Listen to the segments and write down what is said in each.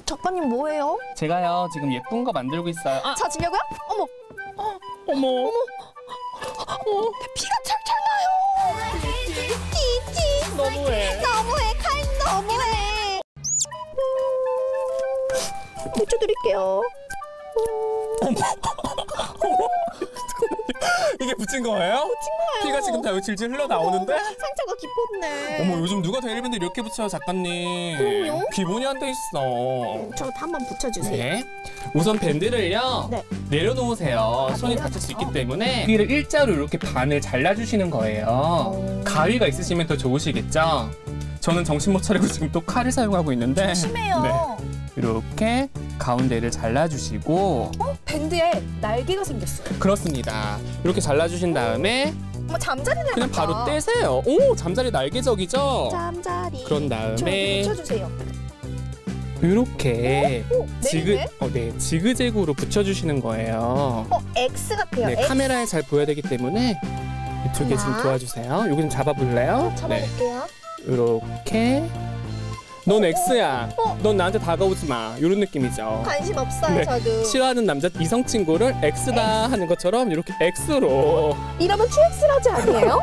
작가님 뭐해요? 제가요 지금 예쁜 거 만들고 있어요. 아! 찾으려고요? 어머! 어머! 피가 철철 나요! 띠띠! 너무해. 너무해! 칼 너무해! 붙여드릴게요. 이게 붙인 거예요? 붙인 거예요. 피가 지금 다 질질 흘러나오는데? 상처가 깊었네. 어머, 요즘 누가 데일밴드 이렇게 붙여요, 작가님? 그럼요. 기본이 안 돼 있어. 저도 한번 붙여주세요. 네. 우선 밴드를요. 네. 내려놓으세요. 손이 다칠 수 있기 때문에 여기를 일자로 이렇게 반을 잘라주시는 거예요. 가위가 있으시면 더 좋으시겠죠? 저는 정신 못 차리고 지금 또 칼을 사용하고 있는데 심해요. 네. 이렇게 가운데를 잘라주시고 밴드에 날개가 생겼어요. 그렇습니다. 이렇게 잘라주신 다음에 어머, 잠자리 날개. 그냥 바로 떼세요. 오, 잠자리 날개적이죠? 잠자리. 그런 저 여기 다음에 붙여주세요. 이렇게 내리네? 지그재그로 붙여주시는 거예요. X 같아요. 네, X. 카메라에 잘 보여야 되기 때문에 이쪽에 하나. 좀 도와주세요. 여기 좀 잡아볼래요? 잡아볼게요. 이렇게. 넌 X야. 넌 나한테 다가오지 마. 이런 느낌이죠. 관심 없어요, 네. 저도. 싫어하는 남자 이성 친구를 X다 하는 것처럼 이렇게 X로. 이러면 QX라지 아니에요?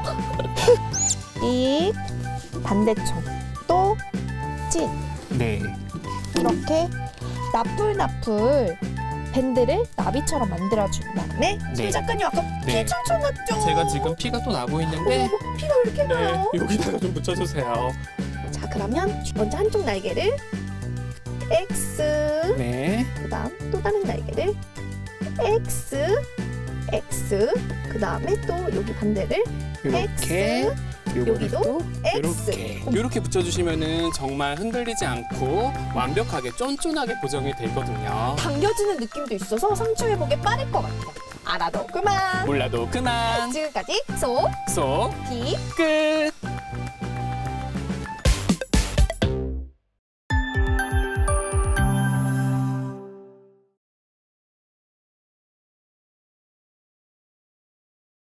이 반대쪽 또 찐. 네. 이렇게 나풀나풀 밴드를 나비처럼 만들어준 다음에 네. 작가님 아까 네. 피 철철 났죠? 제가 지금 피가 또 나고 있는데 피가 왜 이렇게 나요? 여기다가 좀 붙여주세요. 자, 그러면 먼저 한쪽 날개를 X, 네. 그 다음 또 다른 날개를 X, X, 그 다음에 또 여기 반대를 이렇게. 요거를 여기도 또 X. 이렇게 붙여주시면은 정말 흔들리지 않고 완벽하게 쫀쫀하게 고정이 되거든요. 당겨지는 느낌도 있어서 상처 회복에 빠를 것 같아요. 알아도 그만. 몰라도 그만. 지금까지 소 디 끝.